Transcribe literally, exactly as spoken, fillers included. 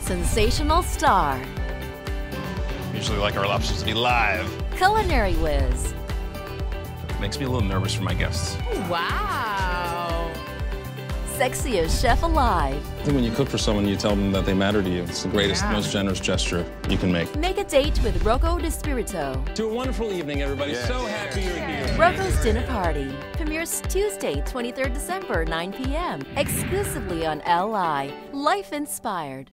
sensational star, Usually like our lobsters to be live. culinary whiz, Makes me a little nervous for my guests. Wow. sexiest chef alive. I think when you cook for someone, you tell them that they matter to you. It's the greatest, Yeah. most generous gesture you can make. Make a date with Rocco DiSpirito. To a wonderful evening, everybody. Yes. So happy you're here. Rocco's Dinner Party premieres Tuesday, twenty-third December, nine p m exclusively on L I. Life Inspired.